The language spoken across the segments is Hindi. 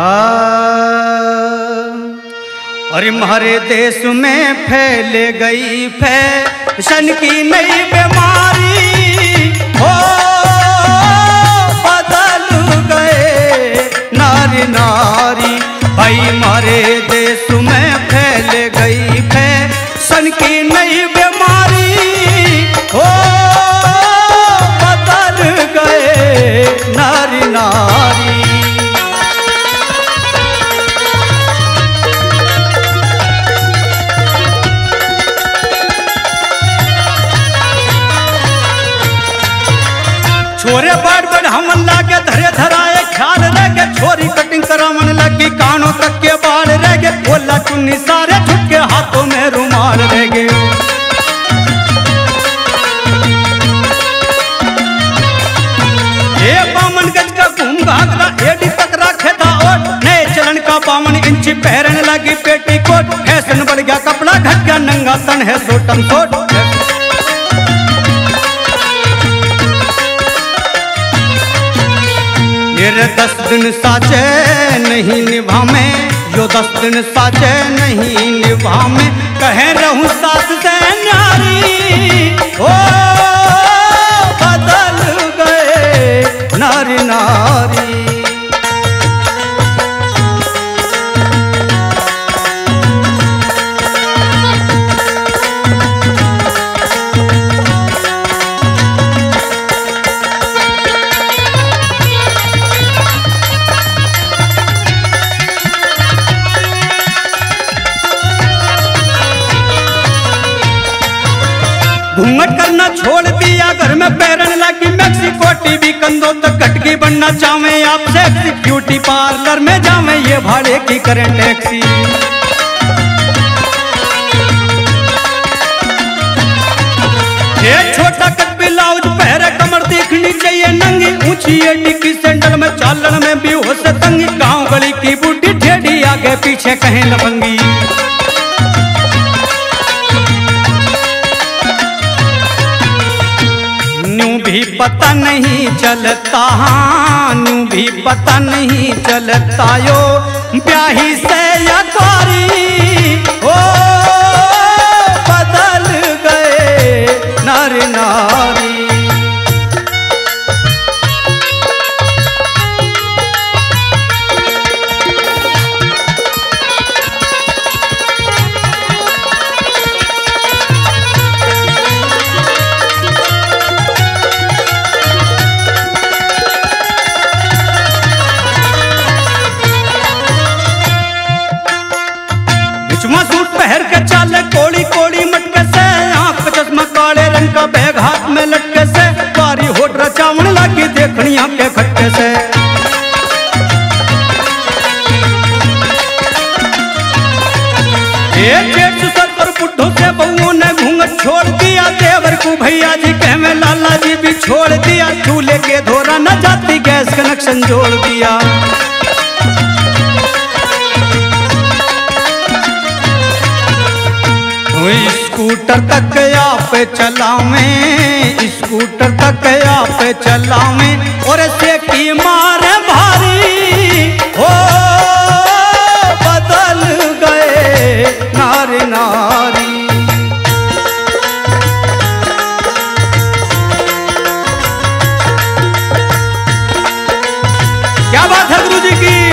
और हमारे देश में फैल गई फैशन की नई बीमारी, हो बदल गए नारी नारी। भाई हमारे देश में फैल गई फैशन की नई बीमारी, हो बदल गए नारी नारी। छोरे बाड़ बड़ हमन लागे धरे धराए ख्याल रह गए, छोरी कटिंग करावन लगी कानों तक के बाल रह गए, बोला चुन्नी सारे झुके हाथों में रुमाल रह गए। ये बामन गज का घूम घाघरा एडी तक रखे था और नए चलन का 52 इंची पहरने लगी पेटी कोट। फैशन बढ़ गया कपड़ा घट गया नंगा तन है सोटम सोट। ये 10 दिन साचे नहीं निभा में, यो 10 दिन साचे नहीं निभा में, कहे रहूं सास से न्यारी, ओ बदल गए नारी नारी। घूंघट करना छोड़ दिया घर में पैरन लगी मैक्सिको टीवी कंधों तक कटकी बनना चाहे आप सेक्सी, ब्यूटी पार्लर में जावे ये भाड़े की करें टैक्सी। ये छोटा कट ब्लाउज पहरे कमर दिखनी चाहिए नंगी, ऊंची एडी की सैंडल में चालन में भी हो से तंगी। गाँव गली की बूढ़ी ढेडी आगे पीछे कहीं लफंगी। भी पता नहीं चलता, न्यू भी पता नहीं चलता यो ब्याही से या कुआरी, ओ बदल गए नारी नारी। सूट पहर के चाले कोड़ी कोड़ी मटके से, आंख पे चश्मा काले रंग का बैग हाथ में लटके से, बारी होठ रचावन लगी देखनी के खटके से। एक जेठ सर पर बुढ़ों से बहुओं ने घूंघट छोड़ दिया, देवर को भैया जी कहवे लाला जी भी छोड़ दिया, चूल्हे के धोरा न जाती गैस कनेक्शन जोड़ दिया। स्कूटर तक आप चलावें, स्कूटर तक आप चलावें और ऐसे की मारे भारी, हो बदल गए नारी नारी। क्या बात है गुरु जी की।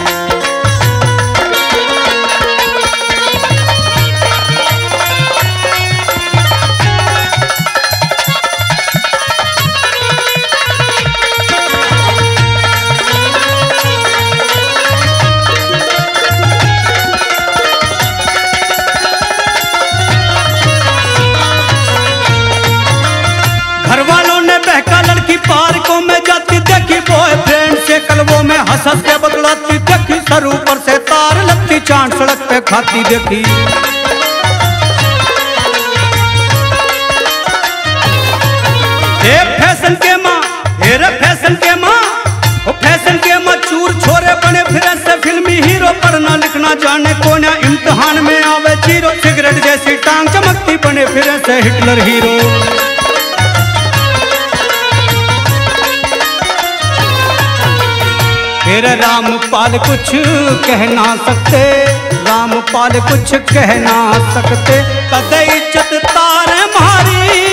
पार्कों में जाती देखी बॉयफ्रेंड से कलवों में हंस हंस के बतलाती देखी, सर ऊपर से तार लगती चांद सड़क पे खाती देखी। फैशन के माँ, फैशन के माँ, फैशन के माँ चूर छोरे बने फिर से फिल्मी हीरो, पढ़ना लिखना जाने कोना इम्तिहान में आवे जीरो, सिगरेट जैसी टांग चमकती बने फिर से हिटलर हीरो। फिर रामपाल कुछ कह ना सकते, रामपाल कुछ कह ना सकते। कद इज्जत तारे मारी